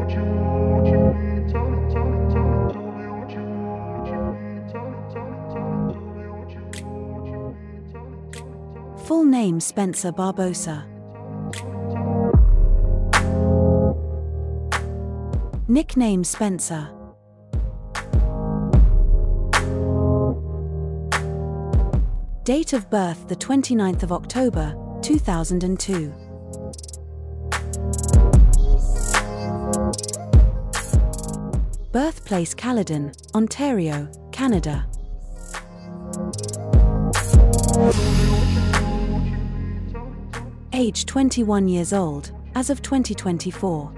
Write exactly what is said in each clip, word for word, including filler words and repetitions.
Full name Spencer Barbosa. Nickname Spencer. Date of birth the twenty-ninth of October, two thousand two. Birthplace Caledon, Ontario, Canada. Age twenty-one years old, as of twenty twenty-four.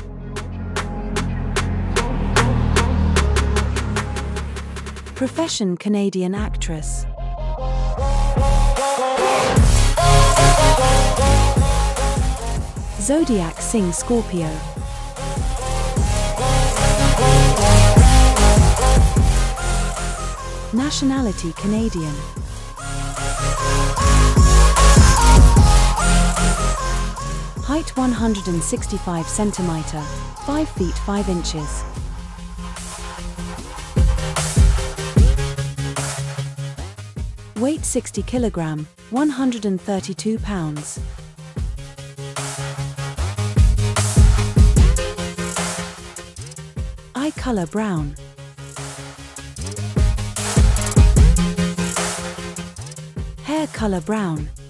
Profession Canadian actress. Zodiac sign Scorpio. Nationality Canadian. Height one hundred sixty-five centimeters, five feet five inches. Weight sixty kilograms, one hundred thirty-two pounds. Eye color brown. Hair color brown.